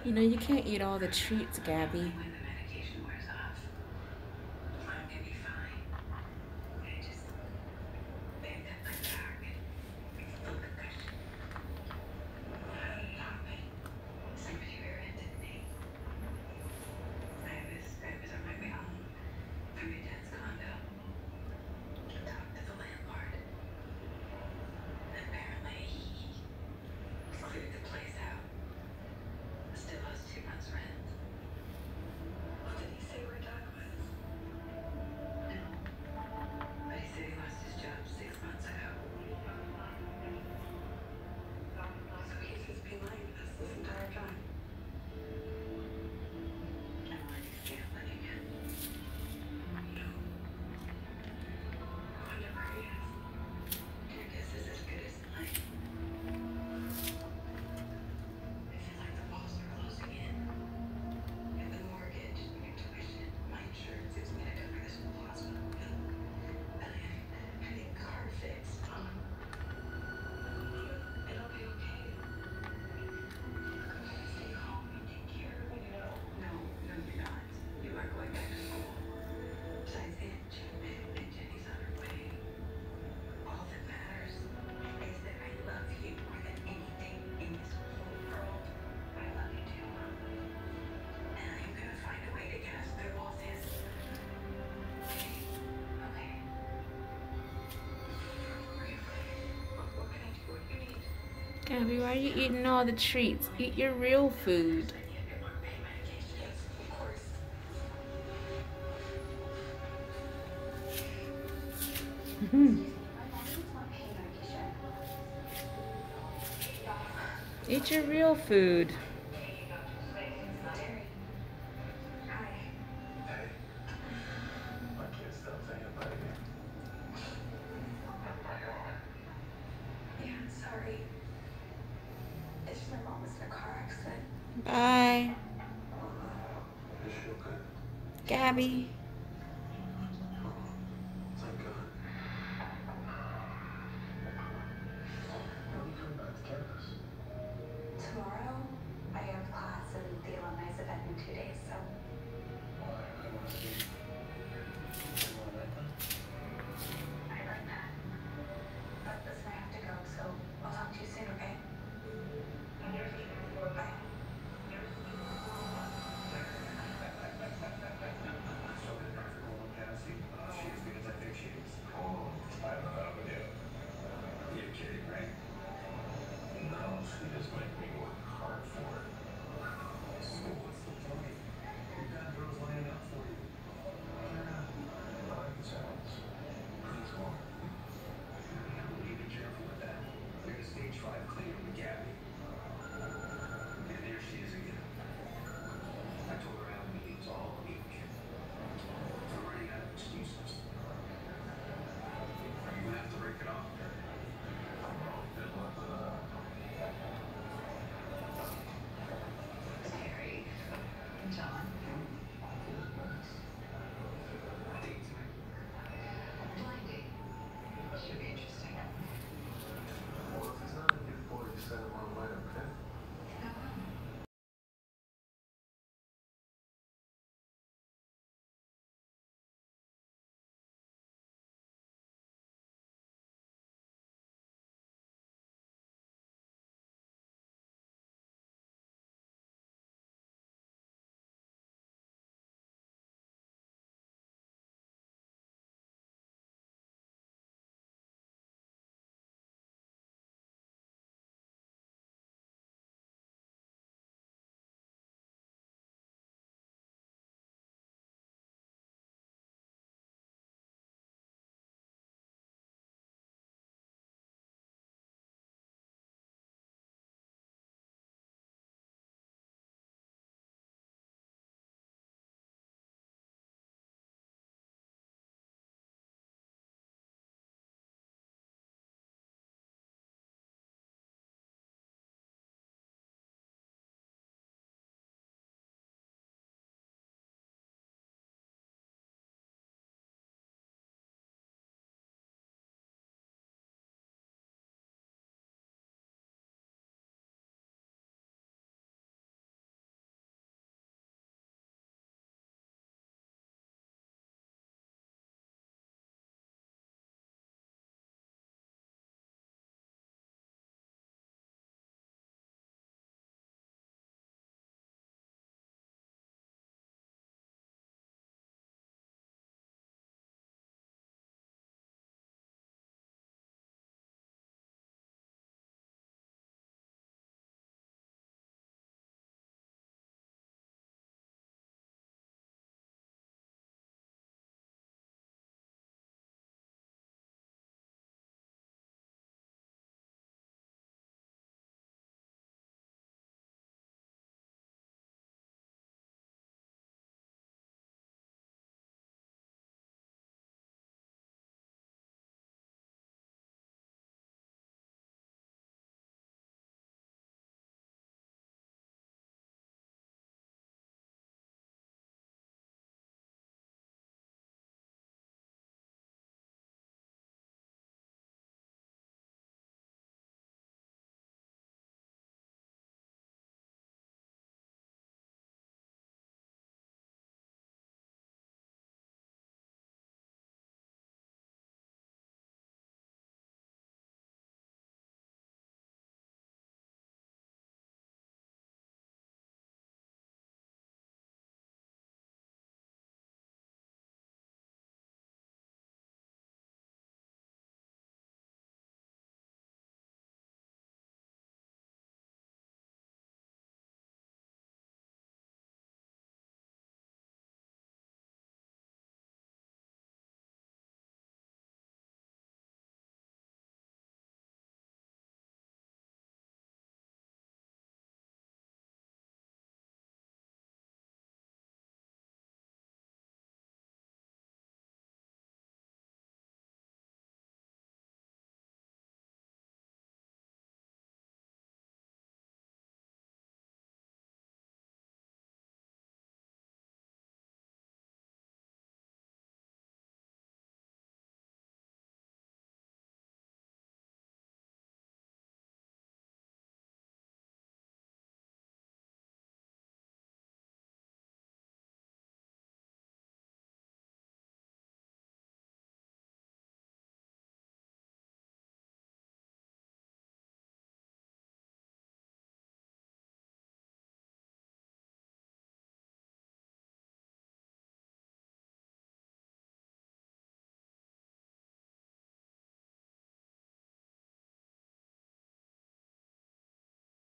You know, you can't eat all the treats, Gabby. When the medication wears off, I'm gonna be fine. I just picked up my back. Full concussion. How did it happen? Somebody rear-ended me. I was on my way home from my dad's condo. Talked to the landlord. Apparently, he cleared the place out. Still owes 2 months' rent. Well, did he say where Doc was? No. But he said he lost his job 6 months ago. So he's just been lying to us this entire time. I wanted to gambling again. No. Whatever he is. Your guess is as good as mine. I feel like the walls are closing in. And the mortgage, your tuition, my insurance is me to cover this whole hospital bill. And I need car fixed. It'll be okay. I'm gonna stay home and take care of you. No, you're not. You are going back to school. Besides, and Jenny's on her way. All that matters is that I love you more than anything in this whole world. I love you too, Mom. And I am gonna find a way to get us through all this. Okay? Okay. Are you okay? What can I do? What do you need? Gabby, why are you eating all the treats? Eat your real food. You have your more pain medication. Yes, of course. Mhm. My mom needs more pain medication. Eat your real food. Terry. Hi. Hey, I can't stop thinking about you. Yeah, I'm sorry. It's just my mom was in a car accident. Bye, Is she okay? Gabby. Thank God. When are you coming back to campus? Tomorrow, I have class in the alumni's event in 2 days, so Why? I want to see you.